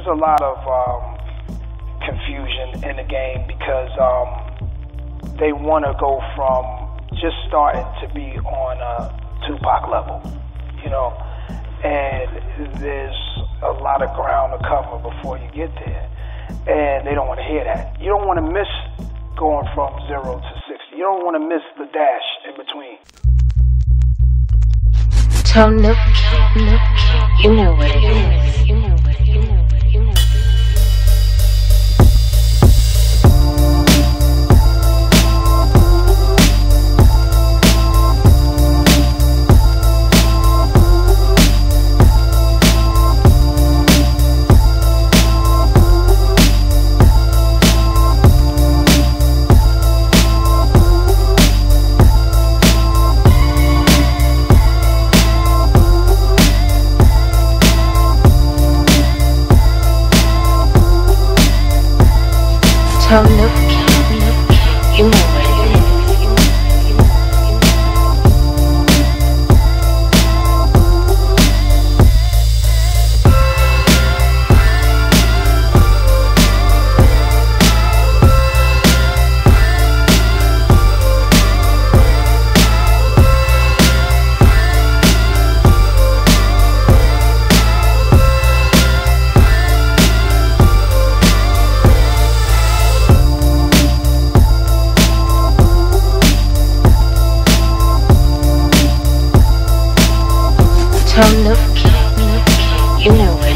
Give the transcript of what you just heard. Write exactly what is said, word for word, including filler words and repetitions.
a lot of um, confusion in the game because um, they want to go from just starting to be on a Tupac level, you know, and there's a lot of ground to cover before you get there, and they don't want to hear that. You don't want to miss going from zero to sixty. You don't want to miss the dash in between. Tone Knovacane, you know what it is. You know what it is. You know what it is. You know what it is. Tone Knovacane, you know what it is. Tone Knovacane, you know what